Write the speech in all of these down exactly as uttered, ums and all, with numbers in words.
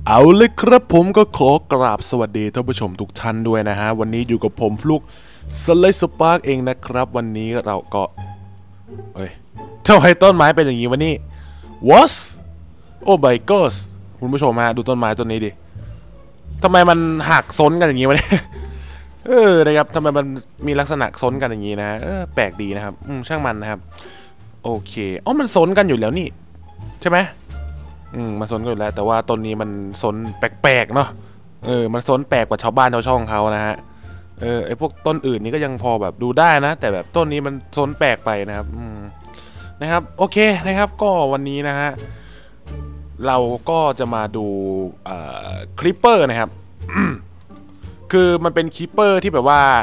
เอาเลยครับผมก็ขอกราบสวัสดีท่านผู้ชมทุกท่านด้วยนะฮะวันนี้อยู่กับผมฟลุกสไลด์สปาร์กเองนะครับวันนี้เราก็เอ้ยทำไมต้นไม้เป็นอย่างนี้วะนี่ what โอ้ my god คุณผู้ชมฮะดูต้นไม้ต้นนี้ดิทำไมมันหักซ้นกันอย่างนี้วะเนี่ยเออนะครับทำไมมันมีลักษณะซ้นกันอย่างนี้นะเออแปลกดีนะครับอืมช่างมันนะครับโอเคอ๋อมันซ้นกันอยู่แล้วนี่ใช่ไหมอืมมันซนกันอยู่แล้วแต่ว่าต้นนี้มันซนแปลกๆเนาะเออมันซนแปลกกว่าชาวบ้านชาวช่องเขานะฮะเออไอพวกต้นอื่นนี่ก็ยังพอแบบดูได้นะแต่แบบต้นนี้มันซนแปลกไปนะครับอืมนะครับโอเคนะครับก็วันนี้นะฮะเราก็จะมาดูเอ่อคลิปเปอร์นะครับ คือมันเป็นคลิปเปอร์ที่แบบว่า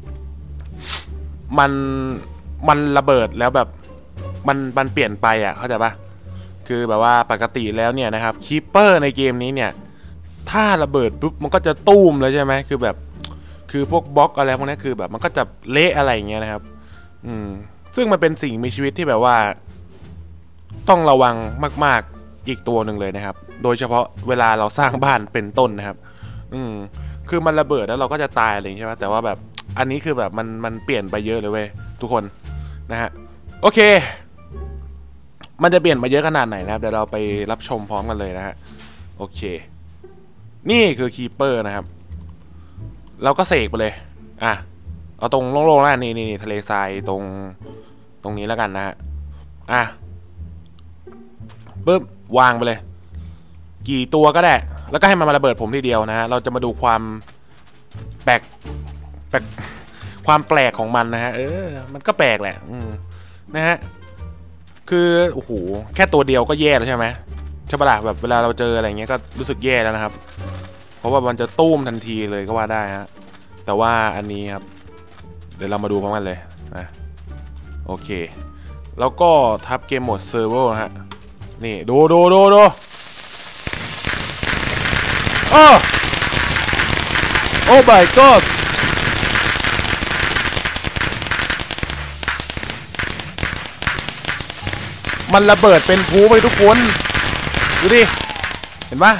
มันมันระเบิดแล้วแบบมันมันเปลี่ยนไปอ่ะเข้าใจปะคือแบบว่าปกติแล้วเนี่ยนะครับคีปเปอร์ในเกมนี้เนี่ยถ้าระเบิดปุ๊บมันก็จะตุ้มเลยใช่ไหมคือแบบคือพวกบล็อกอะไรพวกนี้คือแบบมันก็จะเละอะไรอย่างเงี้ยนะครับอืมซึ่งมันเป็นสิ่งมีชีวิตที่แบบว่าต้องระวังมากๆอีกตัวหนึ่งเลยนะครับโดยเฉพาะเวลาเราสร้างบ้านเป็นต้นนะครับอืมคือมันระเบิดแล้วเราก็จะตายอะไรอย่างเงี้ยใช่ไหมแต่ว่าแบบอันนี้คือแบบมันมันเปลี่ยนไปเยอะเลยเว้ยทุกคนนะฮะโอเคมันจะเปลี่ยนมาเยอะขนาดไหนนะครับเดี๋ยวเราไปรับชมพร้อมกันเลยนะฮะโอเคนี่คือคีปเปอร์นะครับเราก็เสกไปเลยอ่ะเอาตรงโล่งๆแล้วนี่นี่ทะเลทรายตรงตรงนี้แล้วกันนะฮะอ่ะปึ๊บวางไปเลยกี่ตัวก็ได้แล้วก็ให้มันมาระเบิดผมทีเดียวนะฮะเราจะมาดูความแปลกแปลกความแปลกของมันนะฮะเออมันก็แปลกแหละอืมนะฮะคือโอ้โหแค่ตัวเดียวก็แย่แล้วใช่ไหมใช่ปะล่ะแบบเวลาเราเจออะไรเงี้ยก็รู้สึกแย่แล้วนะครับเพราะว่ามันจะตุ้มทันทีเลยก็ว่าได้ฮะแต่ว่าอันนี้ครับเดี๋ยวเรามาดูพร้อมกันเลยนะโอเคแล้วก็ทับเกมโหมดเซิร์ฟเวอร์ฮะนี่ดูดูดูดูโอ้โอ้ my god มันระเบิดเป็นภูไปทุกคนดูดิเห็นปะ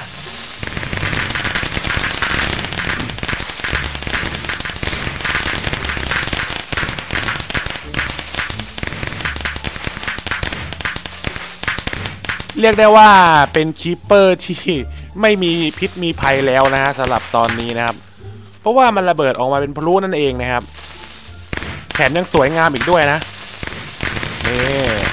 เรียกได้ว่าเป็นคีปเปอร์ที่ไม่มีพิษมีภัยแล้วนะฮะสำหรับตอนนี้นะครับเพราะว่ามันระเบิดออกมาเป็นพลุนั่นเองนะครับแถมยังสวยงามอีกด้วยนะนี่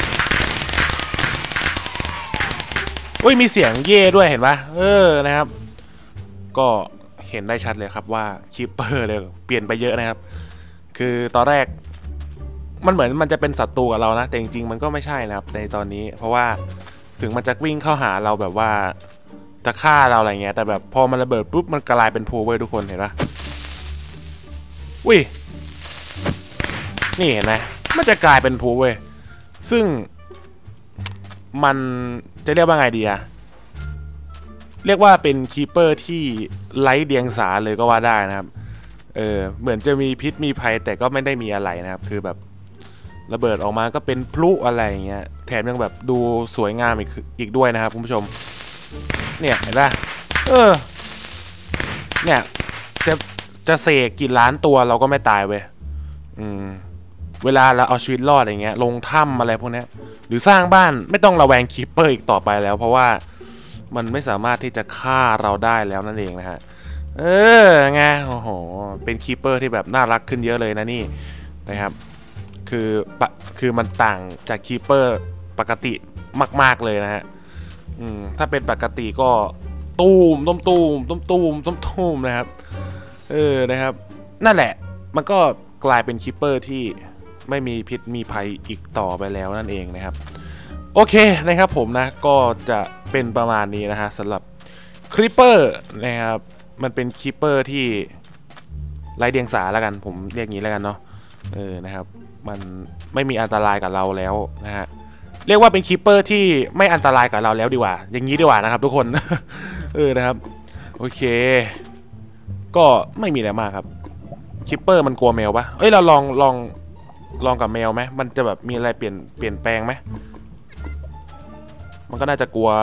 อุ้ยมีเสียงเย่ด้วยเห็นปะเออนะครับก็เห็นได้ชัดเลยครับว่าคีปเปอร์เลยเปลี่ยนไปเยอะนะครับคือตอนแรกมันเหมือนมันจะเป็นศัตรูกับเรานะแต่จริงๆมันก็ไม่ใช่นะครับในตอนนี้เพราะว่าถึงมันจะวิ่งเข้าหาเราแบบว่าจะฆ่าเราอะไรเงี้ยแต่แบบพอมันระเบิดปุ๊บมันกลายเป็นพูเว้ยทุกคนเห็นปะอุ้ยนี่เห็นไหมมันจะกลายเป็นพูเว้ยซึ่งมันจะเรียกว่าไงดีอะเรียกว่าเป็นคีปเปอร์ที่ไร้เดียงสาเลยก็ว่าได้นะครับเออเหมือนจะมีพิษมีภัยแต่ก็ไม่ได้มีอะไรนะครับคือแบบระเบิดออกมาก็เป็นพลุอะไรอย่างเงี้ยแถมยังแบบดูสวยงามอีกอีกด้วยนะครับคุณผู้ชมเนี่ยเห็นปะเออเนี่ยจะจะเสกกี่ล้านตัวเราก็ไม่ตายเว้ยอืมเวลาเราเอาชีวิตรอดอย่างเงี้ยลงถ้ำอะไรพวกนี้หรือสร้างบ้านไม่ต้องระแวงคีปเปอร์อีกต่อไปแล้วเพราะว่ามันไม่สามารถที่จะฆ่าเราได้แล้วนั่นเองนะฮะเออไงโอ้โหเป็นคีปเปอร์ที่แบบน่ารักขึ้นเยอะเลยนะนี่นะครับคือคือมันต่างจากคีปเปอร์ปกติมากๆเลยนะฮะอืมถ้าเป็นปกติก็ตูมต้มตูมต้มตูมต้มตูมนะครับเออนะครับนั่นแหละมันก็กลายเป็นคีปเปอร์ที่ไม่มีพิษมีภัยอีกต่อไปแล้วนั่นเองนะครับโอเคนะครับผมนะก็จะเป็นประมาณนี้นะฮะสำหรับคลิปเปอร์นะครับมันเป็นคลิปเปอร์ที่ไร้เดียงสาแล้วกันผมเรียกงี้แล้วกันเนาะเออนะครับมันไม่มีอันตรายกับเราแล้วนะฮะเรียกว่าเป็นคลิปเปอร์ที่ไม่อันตรายกับเราแล้วดีกว่าอย่างนี้ดีกว่านะครับทุกคน เออนะครับโอเคก็ไม่มีอะไรมากครับคลิปเปอร์มันกลัวแมวปะเอ้ยเราลองลองลองกับแมวไหมมันจะแบบมีอะไรเปลี่ยนเปลี่ยนแปลงไหมมันก็น่าจะกลัว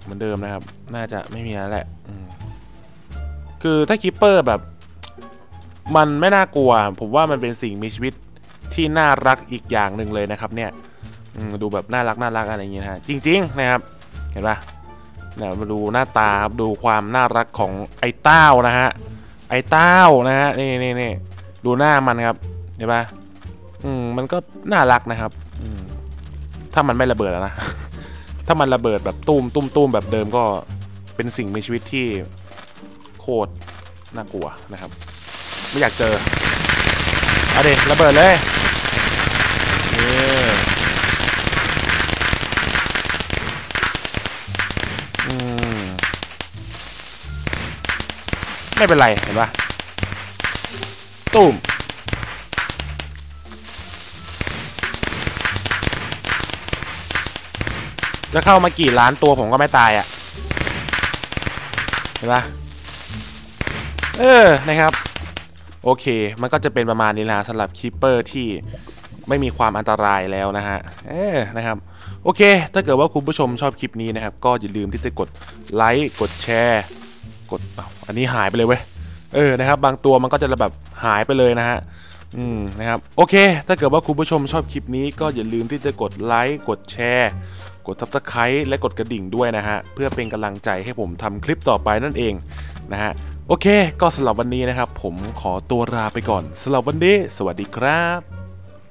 มือนเดิมนะครับน่าจะไม่มีแล้วแหละคือถ้าคิปเปอร์แบบมันไม่น่ากลัวผมว่ามันเป็นสิ่งมีชีวิตที่น่ารักอีกอย่างหนึ่งเลยนะครับเนี่ยดูแบบน่ารักน่ารักอะไรอย่างเงี้ยนะจริงๆนะครับเห็นปะเนี่ยมาดูหน้าตาครับดูความน่ารักของไอ้เต้านะฮะไอ้เต้านะฮะนี่นี่นี่ดูหน้ามันครับเห็นปะอืมมันก็น่ารักนะครับอืมถ้ามันไม่ระเบิดนะ ถ้ามันระเบิดแบบตุ้มตุ้มตุ้มแบบเดิมก็เป็นสิ่งมีชีวิตที่โคตรน่ากลัวนะครับไม่อยากเจอเอาดิระเบิดเลยนี่อืมไม่เป็นไรเห็นปะตุ้มจะเข้ามากี่ล้านตัวผมก็ไม่ตายอ่ะเห็นปะเออนะครับโอเคมันก็จะเป็นประมาณนี้นะสำหรับคีปเปอร์ที่ไม่มีความอันตรายแล้วนะฮะเออนะครับโอเคถ้าเกิดว่าคุณผู้ชมชอบคลิปนี้นะครับก็อย่าลืมที่จะกดไลค์กดแชร์กดอันนี้หายไปเลยเว้ยเออนะครับบางตัวมันก็จะแบบหายไปเลยนะฮะอืมนะครับโอเคถ้าเกิดว่าคุณผู้ชมชอบคลิปนี้ก็อย่าลืมที่จะกดไลค์กดแชร์กดซับสไครต์และกดกระดิ่งด้วยนะฮะเพื่อเป็นกำลังใจให้ผมทำคลิปต่อไปนั่นเองนะฮะโอเคก็สำหรับวันนี้นะครับผมขอตัวลาไปก่อนสำหรับวันนี้สวัสดีครับ